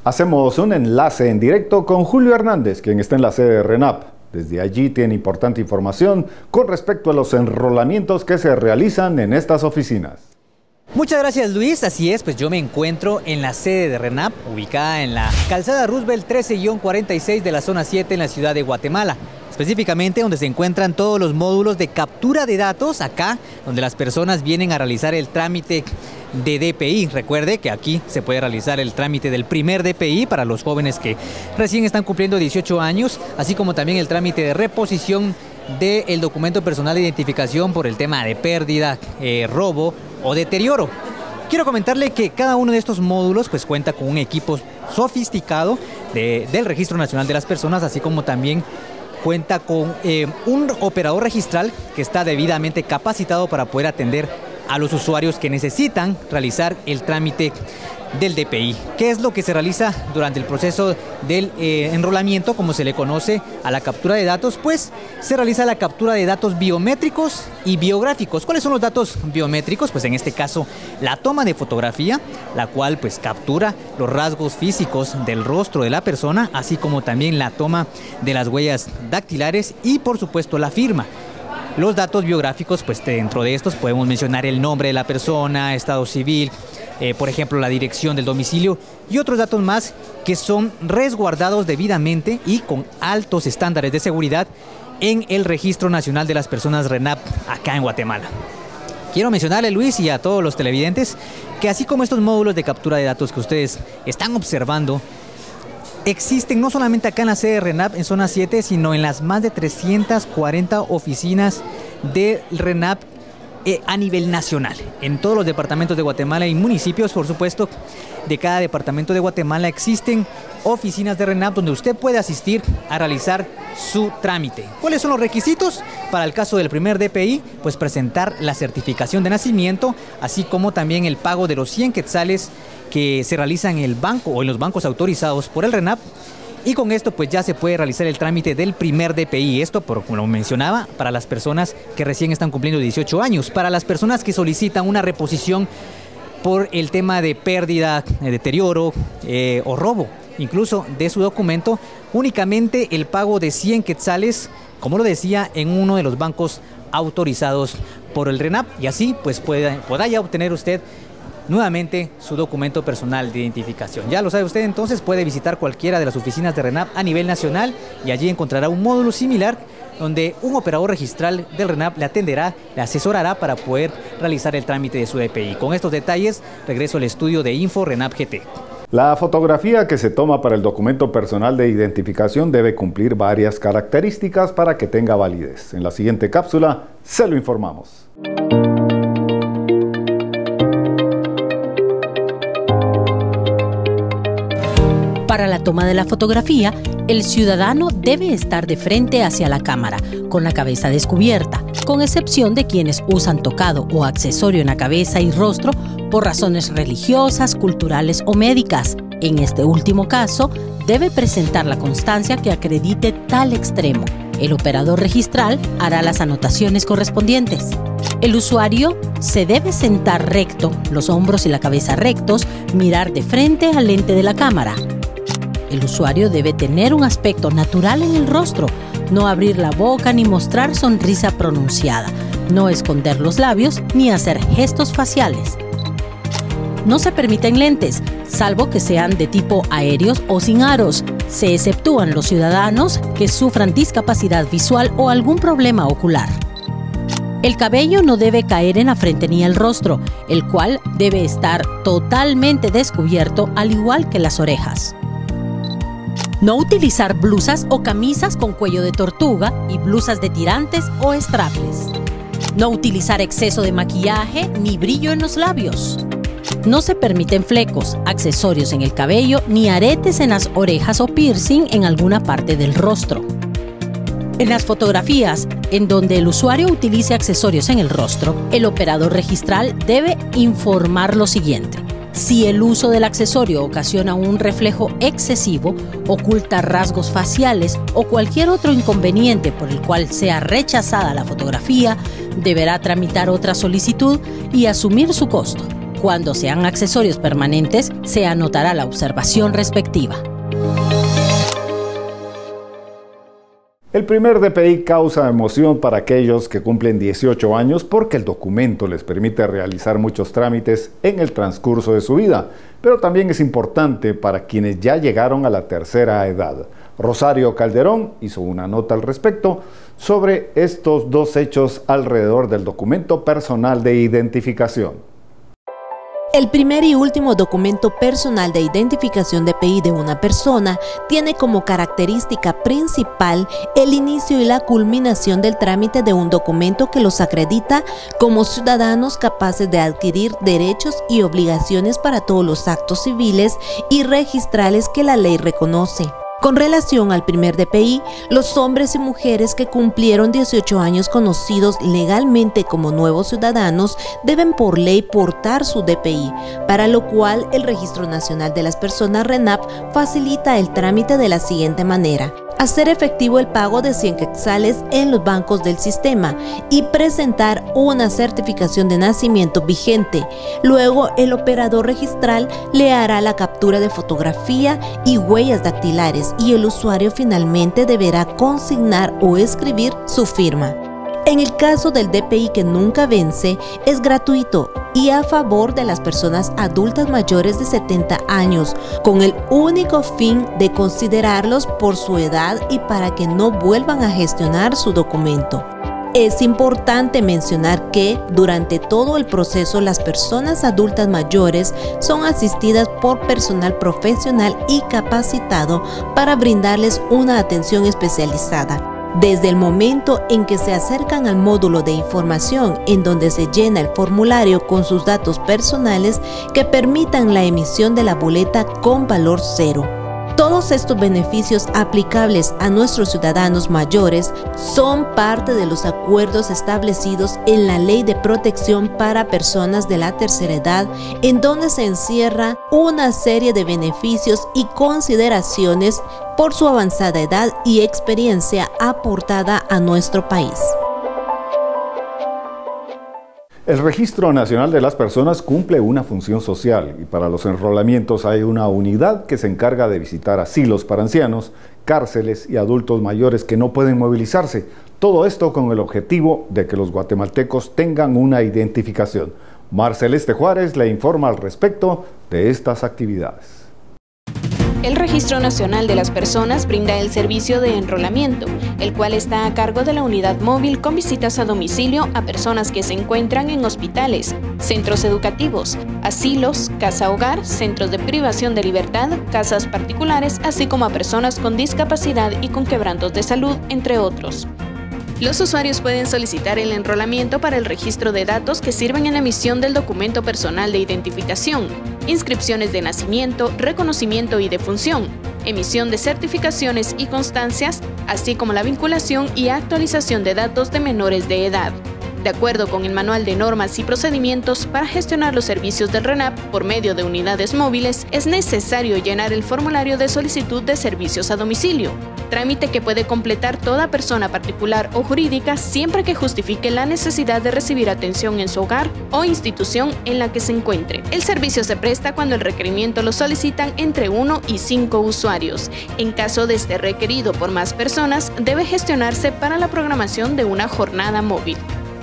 Hacemos un enlace en directo con Julio Hernández, quien está en la sede de RENAP. Desde allí tiene importante información con respecto a los enrolamientos que se realizan en estas oficinas. Muchas gracias, Luis. Así es, pues yo me encuentro en la sede de RENAP, ubicada en la calzada Roosevelt 13-46 de la zona 7 en la ciudad de Guatemala. Específicamente donde se encuentran todos los módulos de captura de datos, acá donde las personas vienen a realizar el trámite de DPI. Recuerde que aquí se puede realizar el trámite del primer DPI para los jóvenes que recién están cumpliendo 18 años, así como también el trámite de reposición del documento personal de identificación por el tema de pérdida, robo o deterioro. Quiero comentarle que cada uno de estos módulos pues cuenta con un equipo sofisticado del Registro Nacional de las Personas, así como también cuenta con un operador registral que está debidamente capacitado para poder atender a los usuarios que necesitan realizar el trámite del DPI. ¿Qué es lo que se realiza durante el proceso del enrolamiento, como se le conoce a la captura de datos? Pues se realiza la captura de datos biométricos y biográficos. ¿Cuáles son los datos biométricos? Pues en este caso la toma de fotografía, la cual pues captura los rasgos físicos del rostro de la persona, así como también la toma de las huellas dactilares y por supuesto la firma. Los datos biográficos, pues dentro de estos podemos mencionar el nombre de la persona, estado civil, por ejemplo la dirección del domicilio y otros datos más que son resguardados debidamente y con altos estándares de seguridad en el Registro Nacional de las Personas RENAP acá en Guatemala. Quiero mencionarle, Luis, y a todos los televidentes que así como estos módulos de captura de datos que ustedes están observando, existen no solamente acá en la sede de RENAP en zona 7, sino en las más de 340 oficinas de RENAP a nivel nacional. En todos los departamentos de Guatemala y municipios, por supuesto, de cada departamento de Guatemala existen oficinas de RENAP donde usted puede asistir a realizar su trámite. ¿Cuáles son los requisitos? Para el caso del primer DPI, pues presentar la certificación de nacimiento, así como también el pago de los 100 quetzales que se realiza en el banco o en los bancos autorizados por el RENAP. Y con esto pues ya se puede realizar el trámite del primer DPI. Esto, como lo mencionaba, para las personas que recién están cumpliendo 18 años. Para las personas que solicitan una reposición por el tema de pérdida, deterioro o robo, incluso de su documento, únicamente el pago de 100 quetzales, como lo decía, en uno de los bancos autorizados por el RENAP. Y así pues podrá ya obtener usted nuevamente su documento personal de identificación. Ya lo sabe usted, entonces puede visitar cualquiera de las oficinas de RENAP a nivel nacional y allí encontrará un módulo similar donde un operador registral del RENAP le atenderá, le asesorará para poder realizar el trámite de su DPI. Con estos detalles, regreso al estudio de Info RENAP GT. La fotografía que se toma para el documento personal de identificación debe cumplir varias características para que tenga validez. En la siguiente cápsula se lo informamos. Para la toma de la fotografía, el ciudadano debe estar de frente hacia la cámara, con la cabeza descubierta, con excepción de quienes usan tocado o accesorio en la cabeza y rostro por razones religiosas, culturales o médicas. En este último caso, debe presentar la constancia que acredite tal extremo. El operador registral hará las anotaciones correspondientes. El usuario se debe sentar recto, los hombros y la cabeza rectos, mirar de frente al lente de la cámara. El usuario debe tener un aspecto natural en el rostro, no abrir la boca ni mostrar sonrisa pronunciada, no esconder los labios ni hacer gestos faciales. No se permiten lentes, salvo que sean de tipo aéreos o sin aros. Se exceptúan los ciudadanos que sufran discapacidad visual o algún problema ocular. El cabello no debe caer en la frente ni el rostro, el cual debe estar totalmente descubierto, al igual que las orejas. No utilizar blusas o camisas con cuello de tortuga y blusas de tirantes o strapless. No utilizar exceso de maquillaje ni brillo en los labios. No se permiten flecos, accesorios en el cabello ni aretes en las orejas o piercing en alguna parte del rostro. En las fotografías en donde el usuario utilice accesorios en el rostro, el operador registral debe informar lo siguiente. Si el uso del accesorio ocasiona un reflejo excesivo, oculta rasgos faciales o cualquier otro inconveniente por el cual sea rechazada la fotografía, deberá tramitar otra solicitud y asumir su costo. Cuando sean accesorios permanentes, se anotará la observación respectiva. El primer DPI causa emoción para aquellos que cumplen 18 años porque el documento les permite realizar muchos trámites en el transcurso de su vida, pero también es importante para quienes ya llegaron a la tercera edad. Rosario Calderón hizo una nota al respecto sobre estos dos hechos alrededor del documento personal de identificación. El primer y último documento personal de identificación DPI de una persona tiene como característica principal el inicio y la culminación del trámite de un documento que los acredita como ciudadanos capaces de adquirir derechos y obligaciones para todos los actos civiles y registrales que la ley reconoce. Con relación al primer DPI, los hombres y mujeres que cumplieron 18 años conocidos legalmente como nuevos ciudadanos deben por ley portar su DPI, para lo cual el Registro Nacional de las Personas RENAP facilita el trámite de la siguiente manera: hacer efectivo el pago de 100 quetzales en los bancos del sistema y presentar una certificación de nacimiento vigente. Luego, el operador registral le hará la captura de fotografía y huellas dactilares y el usuario finalmente deberá consignar o escribir su firma. En el caso del DPI que nunca vence, es gratuito y a favor de las personas adultas mayores de 70 años, con el único fin de considerarlos por su edad y para que no vuelvan a gestionar su documento. Es importante mencionar que durante todo el proceso las personas adultas mayores son asistidas por personal profesional y capacitado para brindarles una atención especializada. Desde el momento en que se acercan al módulo de información en donde se llena el formulario con sus datos personales que permitan la emisión de la boleta con valor cero. Todos estos beneficios aplicables a nuestros ciudadanos mayores son parte de los acuerdos establecidos en la Ley de Protección para Personas de la Tercera Edad, en donde se encierra una serie de beneficios y consideraciones por su avanzada edad y experiencia aportada a nuestro país. El Registro Nacional de las Personas cumple una función social y para los enrolamientos hay una unidad que se encarga de visitar asilos para ancianos, cárceles y adultos mayores que no pueden movilizarse. Todo esto con el objetivo de que los guatemaltecos tengan una identificación. Mar Celeste Juárez le informa al respecto de estas actividades. El Registro Nacional de las Personas brinda el servicio de enrolamiento, el cual está a cargo de la unidad móvil con visitas a domicilio a personas que se encuentran en hospitales, centros educativos, asilos, casa-hogar, centros de privación de libertad, casas particulares, así como a personas con discapacidad y con quebrantos de salud, entre otros. Los usuarios pueden solicitar el enrolamiento para el registro de datos que sirven en la emisión del documento personal de identificación, inscripciones de nacimiento, reconocimiento y defunción, emisión de certificaciones y constancias, así como la vinculación y actualización de datos de menores de edad. De acuerdo con el Manual de Normas y Procedimientos para gestionar los servicios del RENAP por medio de unidades móviles, es necesario llenar el formulario de solicitud de servicios a domicilio, trámite que puede completar toda persona particular o jurídica siempre que justifique la necesidad de recibir atención en su hogar o institución en la que se encuentre. El servicio se presta cuando el requerimiento lo solicitan entre 1 y 5 usuarios. En caso de estar requerido por más personas, debe gestionarse para la programación de una jornada móvil.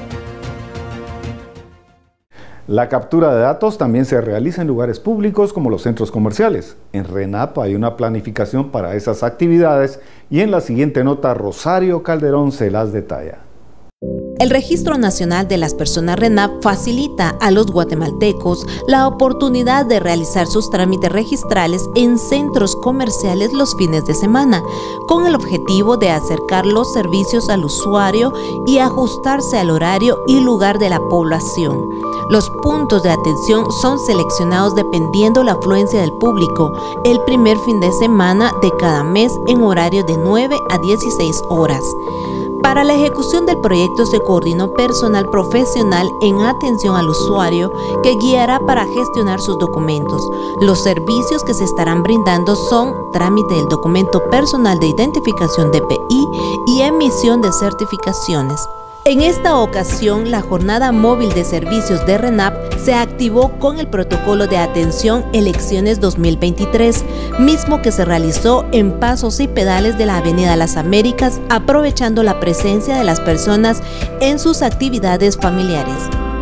La captura de datos también se realiza en lugares públicos como los centros comerciales. En RENAP hay una planificación para esas actividades y en la siguiente nota Rosario Calderón se las detalla. El Registro Nacional de las Personas RENAP facilita a los guatemaltecos la oportunidad de realizar sus trámites registrales en centros comerciales los fines de semana, con el objetivo de acercar los servicios al usuario y ajustarse al horario y lugar de la población. Los puntos de atención son seleccionados dependiendo la afluencia del público el primer fin de semana de cada mes en horario de 9 a 16 horas. Para la ejecución del proyecto se coordinó personal profesional en atención al usuario que guiará para gestionar sus documentos. Los servicios que se estarán brindando son trámite del documento personal de identificación DPI y emisión de certificaciones. En esta ocasión, la jornada móvil de servicios de RENAP se activó con el protocolo de atención Elecciones 2023, mismo que se realizó en Pasos y Pedales de la Avenida Las Américas, aprovechando la presencia de las personas en sus actividades familiares.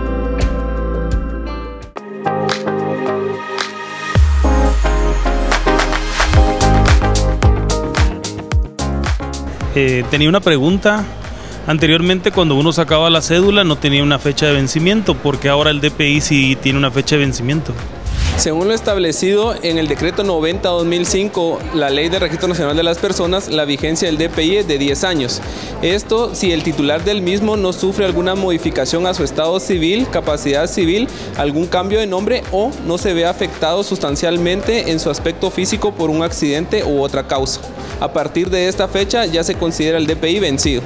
Tenía una pregunta. Anteriormente, cuando uno sacaba la cédula, no tenía una fecha de vencimiento, porque ahora el DPI sí tiene una fecha de vencimiento. Según lo establecido en el decreto 90/2005, la Ley de Registro Nacional de las Personas, la vigencia del DPI es de 10 años. Esto si el titular del mismo no sufre alguna modificación a su estado civil, capacidad civil, algún cambio de nombre o no se ve afectado sustancialmente en su aspecto físico por un accidente u otra causa. A partir de esta fecha ya se considera el DPI vencido.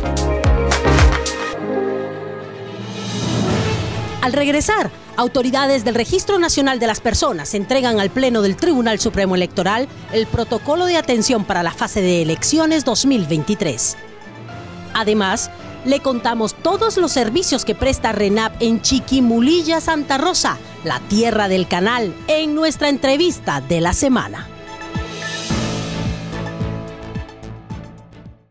Al regresar, autoridades del Registro Nacional de las Personas entregan al Pleno del Tribunal Supremo Electoral el protocolo de atención para la fase de elecciones 2023. Además, le contamos todos los servicios que presta RENAP en Chiquimulilla, Santa Rosa, la tierra del canal, en nuestra entrevista de la semana.